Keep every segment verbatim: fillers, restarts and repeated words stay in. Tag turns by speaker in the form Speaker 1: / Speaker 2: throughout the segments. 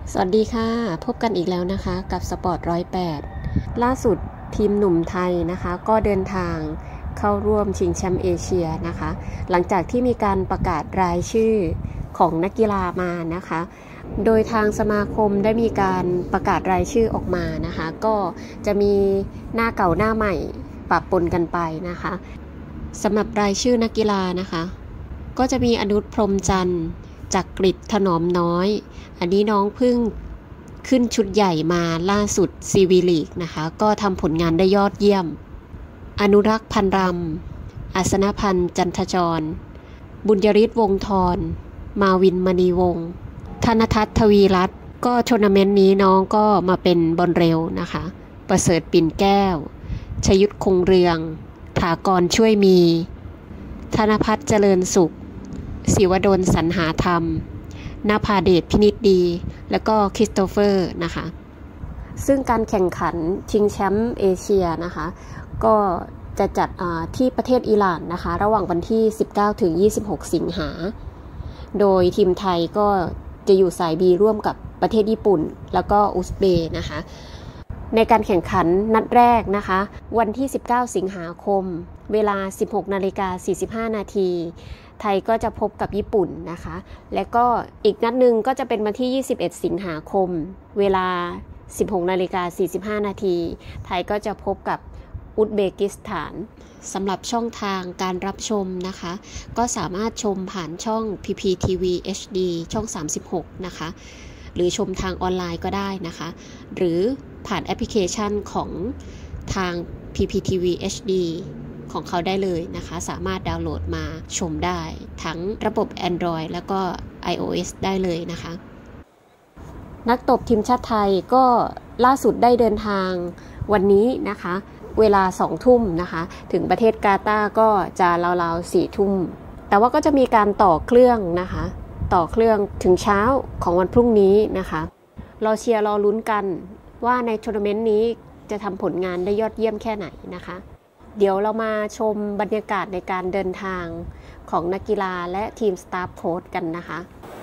Speaker 1: สวัสดีค่ะพบกันอีกแล้วนะคะกับสปอร์ตร้อยแปดล่าสุดทีมหนุ่มไทยนะคะก็เดินทางเข้าร่วมชิงแชมป์เอเชียนะคะหลังจากที่มีการประกาศรายชื่อของนักกีฬามานะคะโดยทางสมาคมได้มีการประกาศรายชื่อออกมานะคะก็จะมีหน้าเก่าหน้าใหม่ปะปนกันไปนะคะสำหรับรายชื่อนักกีฬานะคะก็จะมีอนุชพรหมจันทร์จักริดถนอมน้อยอันนี้น้องเพิ่งขึ้นชุดใหญ่มาล่าสุดซีวีลีกนะคะก็ทำผลงานได้ยอดเยี่ยมอนุรักษ์พันรำอัศนพันธ์จันทจรบุญยริศวงศ์ธรมาวินมณีวงศ์ธนทัศน์ทวีรัตน์ก็ทัวร์นาเมนต์นี้น้องก็มาเป็นบอลเร็วนะคะประเสริฐปิ่นแก้วชยุทธคงเรืองถากรช่วยมีธนภัทรเจริญสุขศิวดลสรรหาธรรมนภาเดชพินิจดีแล้วก็คริสโตเฟอร์นะคะซึ่งการแข่งขันชิงแชมป์เอเชียนะคะก็จะจัดที่ประเทศอิหร่านนะคะระหว่างวันที่สิบเก้าถึงยี่สิบหกสิงหาโดยทีมไทยก็จะอยู่สาย B ร่วมกับประเทศญี่ปุ่นแล้วก็อุซเบย์นะคะในการแข่งขันนัดแรกนะคะวันที่สิบเก้าสิงหาคมเวลา สิบหกนาฬิกาสี่สิบห้านาทีไทยก็จะพบกับญี่ปุ่นนะคะและก็อีกนัดหนึ่งก็จะเป็นวันที่ยี่สิบเอ็ดสิงหาคมเวลา สิบหกนาฬิกาสี่สิบห้านาทีไทยก็จะพบกับอุซเบกิสถานสำหรับช่องทางการรับชมนะคะก็สามารถชมผ่านช่อง พี พี ที วี เอช ดี ช่องสามสิบหกนะคะหรือชมทางออนไลน์ก็ได้นะคะหรือผ่านแอปพลิเคชันของทาง พี พี ที วี เอช ดี ของเขาได้เลยนะคะสามารถดาวน์โหลดมาชมได้ทั้งระบบ Android แล้วก็ iOS ได้เลยนะคะนักตบทีมชาติไทยก็ล่าสุดได้เดินทางวันนี้นะคะเวลาสองทุ่มนะคะถึงประเทศกาตาร์ก็จะราวๆสี่ทุ่มแต่ว่าก็จะมีการต่อเครื่องนะคะต่อเครื่องถึงเช้าของวันพรุ่งนี้นะคะรอเชียร์รอลุ้นกันว่าในทัวร์นาเมนต์นี้จะทำผลงานได้ยอดเยี่ยมแค่ไหนนะคะเดี๋ยวเรามาชมบรรยากาศในการเดินทางของนักกีฬาและทีมสตาฟโค้ชกันนะคะ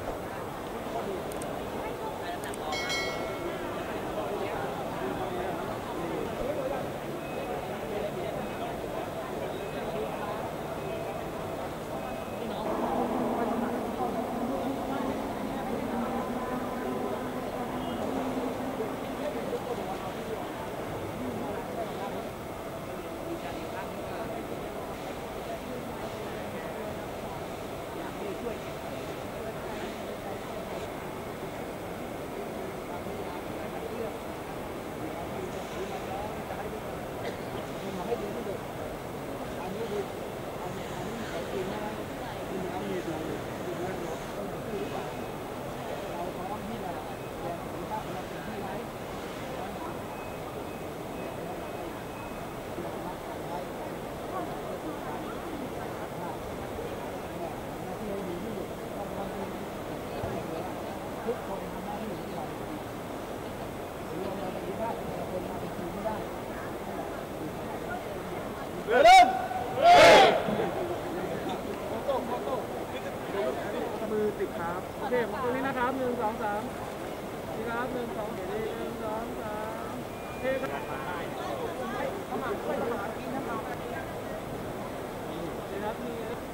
Speaker 2: เริ่มมือติดครับโอเคตรงนี้นะครับหนึ่งสองสามนี่ครับหนึ่งสองเดี๋ยวนี้หนึ่งสองสามโอเคครับเข้ามาเข้ามากินน้ำมันนี่ครับนี่